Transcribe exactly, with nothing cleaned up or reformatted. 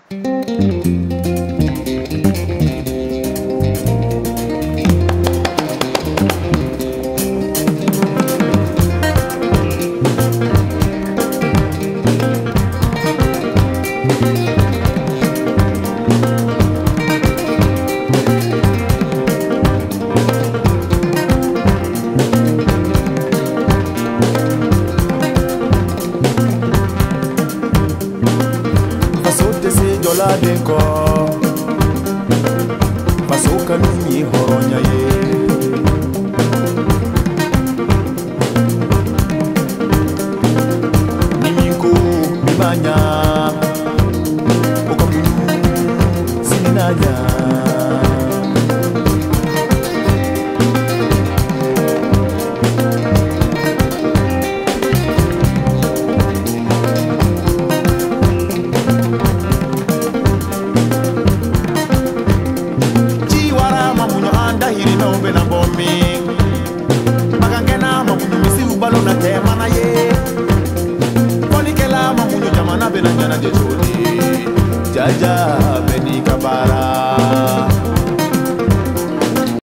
Denko Pasoka nini horonya ye Niminku nimanya Okamu sininanya na bomi magangena mamunyu misi ubalo na tema na ye konikela mamunyu jamana benanyana jejoli jaja